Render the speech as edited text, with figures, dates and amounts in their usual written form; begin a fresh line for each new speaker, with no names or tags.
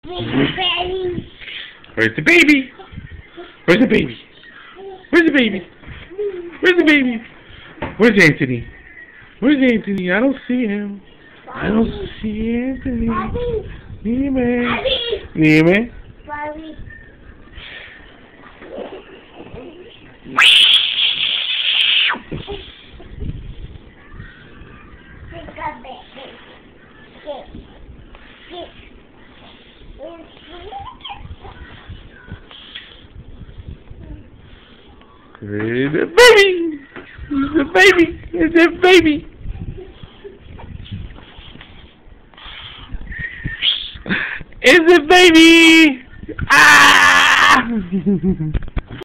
Where's the baby? Where's the baby? Where's the baby? Where's the baby? Where's Anthony? Where's Anthony? I don't see him. I don't see Anthony. Nime. Nime. It's a baby! It's a baby! It's a baby! It's a baby! Ah!